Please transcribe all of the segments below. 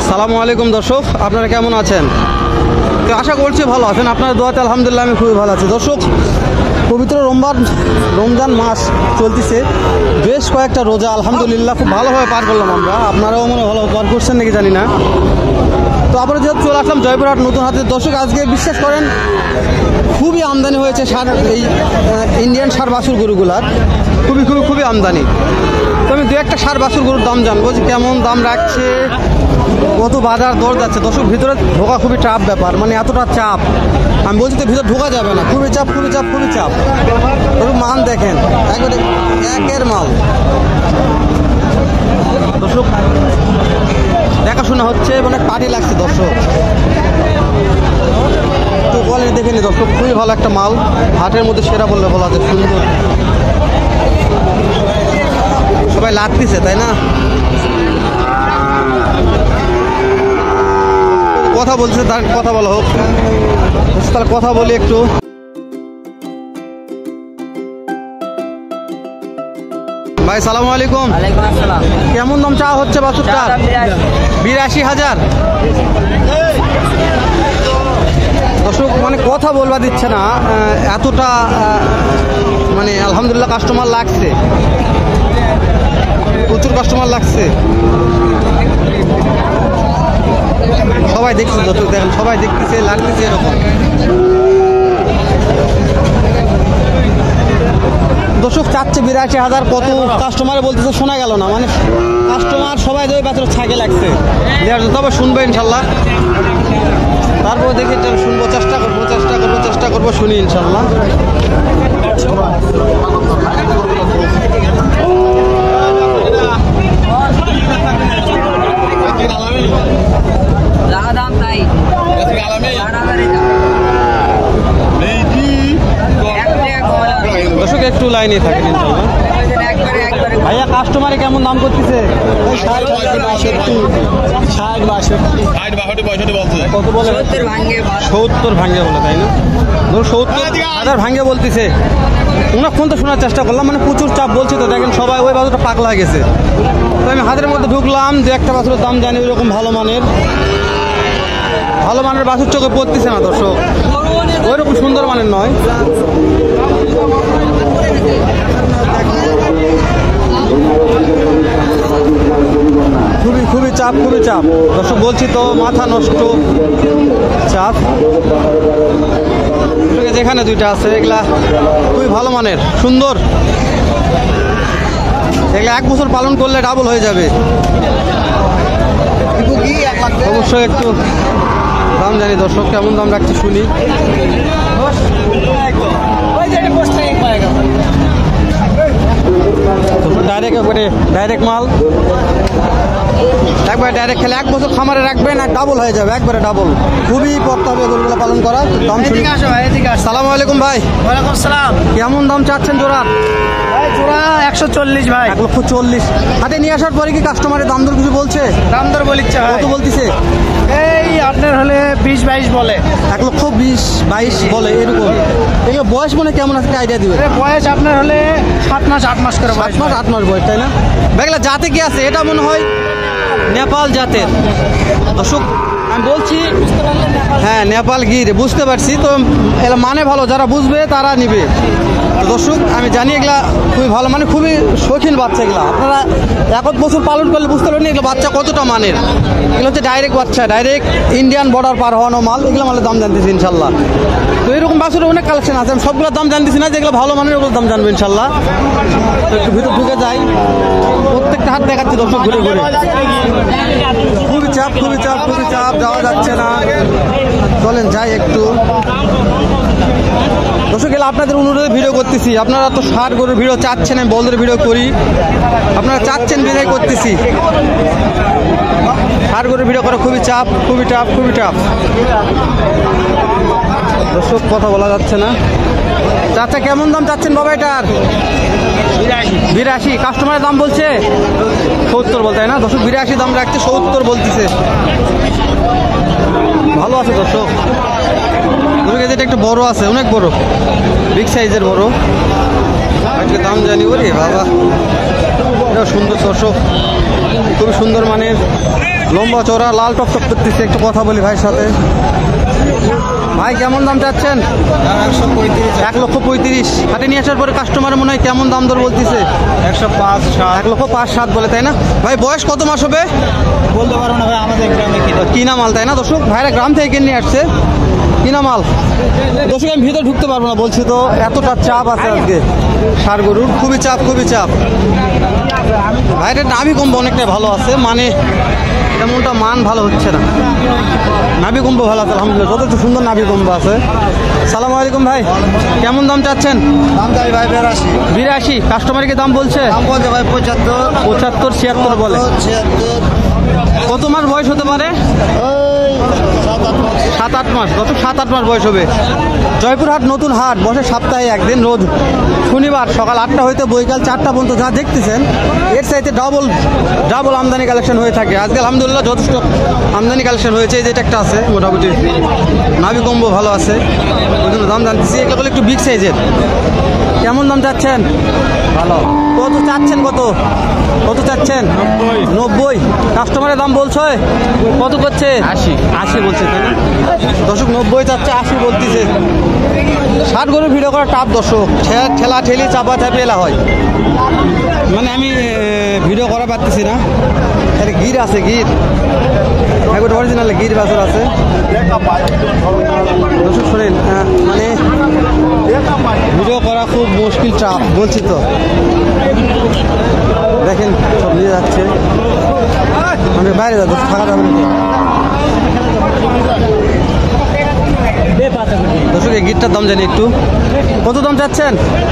আসসালামু আলাইকুম দর্শক, আপনারা কেমন আছেন? তো আশা করছি ভালো আছেন। আপনার দোয়াতে আলহামদুলিল্লাহ আমি খুবই ভালো আছি। দর্শক, পবিত্র রমজান মাস চলতেছে, বেশ কয়েকটা রোজা আলহামদুলিল্লাহ খুব ভালোভাবে পার করলাম আমরা। আপনারাও মনে ভালোভাবে পার করছেন নাকি জানি না। তো আবার যেহেতু চলে আসলাম জয়পুরহাট নতুন হাতে। দর্শক, আজকে বিশ্বাস করেন খুবই আমদানি হয়েছে সার, এই ইন্ডিয়ান সার বাছুর গরুগুলার খুবই আমদানি। তো আমি দু একটা সার বাছুর গরুর দাম জানবো যে কেমন দাম রাখছে, কত বাজার দর যাচ্ছে। দর্শক, ভিতরে ঢোকা খুবই চাপ ব্যাপার, মানে এতটা চাপ আমি বলছি তো ভিতরে ঢোকা যাবে না, খুবই চাপ। মান দেখেন, একবারে একের মাল। দর্শক, দেখাশোনা হচ্ছে, মানে পাটি লাগছে। দর্শক, তো কোয়ালিটি দেখে নি দর্শক, খুবই ভালো একটা মাল, হাটের মধ্যে সেরা বললে বলা যায়। সুন্দর, সবাই লাগতেছে তাই না? কথা বলছে, তার কথা বলা হোক। তাহলে কথা বলি একটু। ভাই সালামু আলাইকুম। কেমন দাম চাওয়া হচ্ছে বাছুরটার? ৮২,০০০। দর্শক, মানে কথা বলবা দিচ্ছে না, এতটা মানে আলহামদুলিল্লাহ কাস্টমার লাগছে, প্রচুর কাস্টমার লাগছে। সবাই দেখছে দর্শক, দেখেন সবাই দেখতেছে, লাগতেছে এরকম। দর্শক, চাচ্ছে ৮২,০০০। কত কাস্টমারে বলতেছে শোনা গেল না, মানে কাস্টমার সবাই ওই বাছুর ছাগে লাগছে। তবে শুনবো ইনশাল্লাহ, তারপর দেখি শুনবো, চেষ্টা করবো শুনি ইনশাল্লাহ। দর্শক, একটু লাইনে থাকেন ইনশাল্লাহ। ভাইয়া, কাস্টমারে কেমন দাম করতেছে? কত বলে? ৭০ ভাঙ্গে বলে, তাই না? ধরো ৭০,০০০ ভাঙ্গে বলতেছে। অনেকক্ষণ তো শোনার চেষ্টা করলাম, মানে প্রচুর চাপ বলছে। তো দেখেন সবাই ওই বাছুরটা পাগলা গেছে। তো আমি হাতের মধ্যে ঢুকলাম, দু একটা বাছুরের দাম জানি ওইরকম ভালো মানের বাছুর চোখে পড়তেছে না দর্শক, ওইরকম সুন্দর মানের নয়। খুবই চাপ দর্শক, বলছি তো মাথা নষ্ট চাপ। যেখানে দুইটা আছে এগুলা খুবই ভালো মানের, সুন্দর। এগুলা 1 বছর পালন করলে ডাবল হয়ে যাবে। অবশ্যই একটু দাম জানি দর্শক, কেমন দাম রাখছি শুনি। ডাইরেক্ট মাল, একবারে ডাইরেক্ট খেলে 1 বছর খামারে রাখবেন আর ডাবল হয়ে যাবে, একবারে ডাবল। খুবই পড়তে হবে গরুগুলো পালন করা। দাম শুনি। সালামু আলাইকুম ভাই। ওয়ালাইকুম আসসালাম। কেমন দাম চাচ্ছেন জোড়ার? জোড়া ১৪০ ভাই। ১,৪০,০০০। হাতে নিয়ে আসার পরে কি কাস্টমারের দাম দর কিছু বলছে? দাম দর বলিচ্ছে, কত বলতেছে? এই আপনার হলে ২০-২২ বলে। ১,২০,২২ বলে এরকম। এগুলো বয়স মনে কেমন আছে আইডিয়া দিবে? বয়স আপনার হলে 7 মাস 8 মাস করে বয়স। 8 মাস বয়স, তাই না? বেগলা জাতে কি আছে? এটা মনে হয় নেপাল জাতের। দর্শক, আমি বলছি হ্যাঁ নেপাল গির, বুঝতে পারছি। তো এগুলো মানে ভালো, যারা বুঝবে তারা নিবে। তো দর্শক, আমি জানি এগুলা খুবই ভালো, মানে খুবই শৌখিন বাচ্চা। এগুলা আপনারা 1 বছর পালন করলে বুঝতে পারবেন এগুলো বাচ্চা কতটা মানের। এগুলো হচ্ছে ডাইরেক্ট বাচ্চা, ডাইরেক্ট ইন্ডিয়ান বর্ডার পার হওয়ানো মাল। এগুলো মালের দাম জানতেছি ইনশাল্লাহ। তো এরকম বাছুরের অনেক কালেকশন আছে, আমি সবগুলোর দাম জানতেছি না, যেগুলো ভালো মানের ওগুলোর দাম জানবো ইনশাল্লাহ। তো একটু ভিতর ঢুকে যাই, প্রত্যেকটা হাত দেখাচ্ছি দর্শক ঘুরে ঘুরে। খুবই চাপ, যাওয়া যাচ্ছে না। চলেন যাই একটু। দর্শক, এগুলো আপনাদের অনুরোধে ভিডিও করতেছি। আপনারা তো ষাট গরুর ভিডিও চাচ্ছেন, আমি বলদের ভিডিও করি। আপনারা চাচ্ছেন বিধায় করতেছি। ষাট গরুর ভিডিও করা খুবই চাপ। দর্শক, কথা বলা যাচ্ছে না। চাচা, কেমন দাম চাচ্ছেন বাবা এটার? ৮২। কাস্টমারের দাম বলছে ৭০ বলতে, তাই না? দর্শক, ৮২ দাম রাখছে, ৭০ বলতেছে। ভালো আছে দর্শক। এটা একটু বড় আছে, অনেক বড়, বিগ সাইজের বড়। আজকে দাম জানি ওরে বাবা, এটা সুন্দর দর্শক, খুবই সুন্দর মানের। লম্বা চওড়া লাল টকটক করতেছে। একটু কথা বলি ভাইয়ের সাথে। ভাই কেমন দাম চাচ্ছেন? 1,35,000। হাটে নিয়ে আসার পরে কাস্টমার মনে হয় কেমন দাম দর বলতেছে? 1,05,7 বলে, তাই না ভাই? বয়স কত মাস হবে বলতে পারবো না ভাই, আমাদের গ্রামে কিনা মাল, তাই না দর্শক? ভাইরা গ্রাম থেকে কিনে নিয়ে আসছে কিনা মাল। দর্শক আমি ভিতরে ঢুকতে পারবো না বলছি তো, এতটা চাপ আছে আজকে ষাঁড় গরুর, খুবই চাপ খুবই চাপ। ভাইটা নাভি কম্ব অনেকটাই ভালো আছে, মানে তেমনটা মান ভালো হচ্ছে না। নাভি কম্ব ভালো আছে আলহামদুলিল্লাহ, যথেষ্ট সুন্দর নাভি কম্ব আছে। সালাম আলাইকুম ভাই, কেমন দাম চাচ্ছেন? দাম চাই ভাই 82। কাস্টমারকে দাম বলছে? দাম বলছে ভাই 75, 76 বলে। 76। কত মাস বয়স হতে পারে? 7-8 মাস। গত 7-8 মাস বয়স হবে। জয়পুরহাট নতুন হাট বসে সপ্তাহে একদিন, রোজ শনিবার সকাল 8টা হইতে বৈকাল 4টা পর্যন্ত। যা দেখতেছেন এর চাইতে ডাবল আমদানি কালেকশন হয়ে থাকে। আজকে আলহামদুলিল্লাহ যথেষ্ট আমদানি কালেকশন হয়েছে। এই যেটা একটা আছে মোটামুটি নাভি কম্ব ভালো আছে, ওই জন্য দাম জানতেছি। এগুলো একটু বিগ সাইজের। কেমন দাম চাচ্ছেন? ভালো। কত চাচ্ছেন? কত চাচ্ছেন? 90। কাস্টমারের দাম বলছে কত করছে? 80 বলছে, তাই না দর্শক? 90 চাচ্ছে, 80 বলতেছে। 60 গরু ভিডিও করা টাপ দর্শক, ঠেলা ঠেলি চাপা চাপি এলা হয়, মানে আমি ভিডিও করা পারতেছি না। আরে গির আছে, গির একবার অরিজিনাল গির বাছর আছে দর্শক। শোনেন, মানে ভিডিও করা খুব মুশকিল, চাপ বলছি তো। দেখেন সব নিয়ে যাচ্ছে, আমি বাইরে যাবো, থাকা যাবে নাকি দর্শক? এই গিরটার দাম জানি একটু, কত দাম চাচ্ছেন?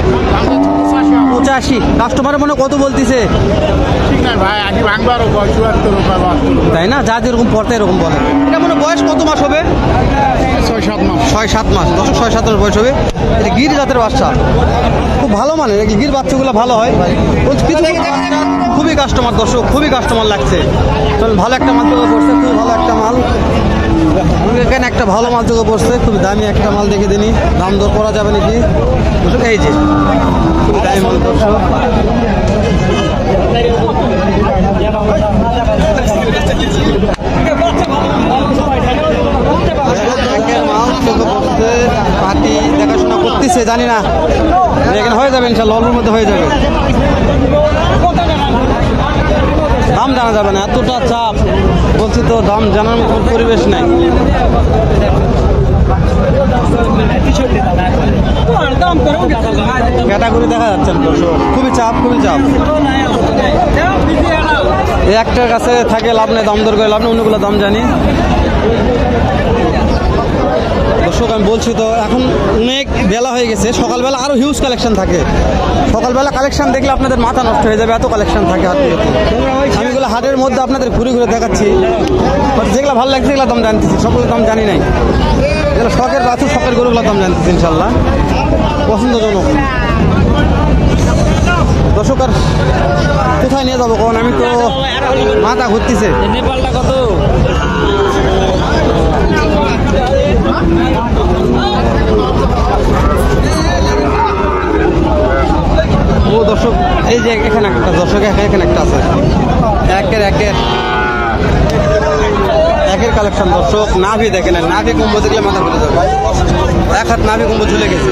85। কাস্টমারের মনে কত বলতেছে? তাই না, যা যেরকম পড়তে এরকম বলে। এটা মনে বয়স কত মাস হবে? 6-7 মাস দর্শক, 6-7 মাস বয়স হবে। এটা গির জাতের বাচ্চা, খুব ভালো, মানে গির বাচ্চাগুলো ভালো হয়। কিছু খুবই কাস্টমার দর্শক, খুবই কাস্টমার লাগছে। চলুন, ভালো একটা মাল চোখে পড়ছে, খুব ভালো একটা মাল। এখানে একটা ভালো মাল চোখে পড়ছে, খুবই দামি একটা মাল, দেখে দিনই দাম দর করা যাবে নাকি দর্শক? এই যে খুবই দামি মাল দর্শক। পাটি দেখাশোনা করতেছে, জানি না এখানে হয়ে যাবে ইনশাল্লাহ, অল্পের মধ্যে হয়ে যাবে। দাম জানা যাবে না, এতটা চাপ বলছি তো, দাম জানার মতো পরিবেশ নাই। ক্যাটাগরি দেখা যাচ্ছে না দর্শক, খুবই চাপ খুবই চাপ। এই একটার কাছে থাকে লাভ নেই, দাম দর করে লাভ নেই, অন্যগুলো দাম জানি দর্শক। আমি বলছি তো, এখন অনেক বেলা হয়ে গেছে, সকালবেলা আরও হিউজ কালেকশন থাকে। সকালবেলা কালেকশন দেখলে আপনাদের মাথা নষ্ট হয়ে যাবে, এত কালেকশন থাকে হাটে। আমি এগুলো হাটের মধ্যে আপনাদের ঘুরে ঘুরে দেখাচ্ছি, যেগুলো ভালো লাগছে সেগুলো দাম জানতেছি, সকলের দাম জানি নাই। এগুলো শখের বাছুর, শখের গরুগুলোর দাম জানতেছি ইনশাল্লাহ, পছন্দজনক দর্শক। আর কোথায় নিয়ে যাবো কারণ আমি তো মাথা ঘুরতেছে। নেপালটা কত? ও দর্শক, এই যে এখানে একটা দর্শক, এখানে একটা আছে, একের কালেকশন দর্শক। নাভি দেখেন, নাভি কুম্ভ দেখলে মাথা ঘুরে যাবে। এক হাত নাভি কুম্ভ ঝুলে গেছে।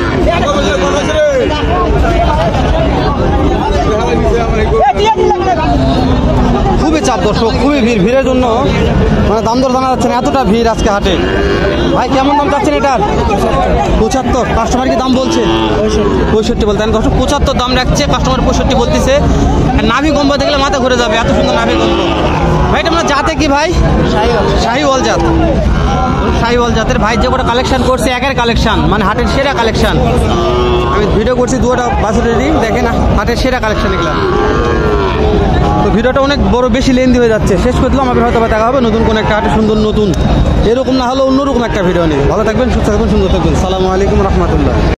খুবই চাপ দর্শক, খুবই ভিড়ের জন্য মানে দাম দর জানা যাচ্ছে না, এতটা ভিড় আজকে হাটে। ভাই কেমন দাম চাচ্ছেন এটার? 75। কাস্টমার কি দাম বলছে? 65 বলতে দর্শক, 75 দাম রাখছে কাস্টমার, 65 বলতেছে। নাভি কম্ব দেখলে মাথা ঘুরে যাবে, এত সুন্দর নাভি কম্ব। ভাই এটা মানে জাতে কি ভাই? শাহিওয়াল জাত, শাহিওয়াল জাতের। ভাই যে কটা কালেকশন করছে, একের কালেকশন, মানে হাটের সেরা কালেকশন। আমি ভিডিও করছি 2টা বাছুরেরই, দেখেন হাটের সেরা কালেকশন এগুলা। তো ভিডিওটা অনেক বড়, বেশি লেন্দি হয়ে যাচ্ছে, শেষ করে দিলাম। আবার হয়তো দেখা হবে নতুন কোনো একটা হাটে, সুন্দর নতুন, এরকম না হলেও অন্যরকম একটা ভিডিও নিয়ে। ভালো থাকবেন, সুস্থ থাকবেন, সুন্দর থাকবেন। সালামু আলাইকুম রহমতুল্লাহ।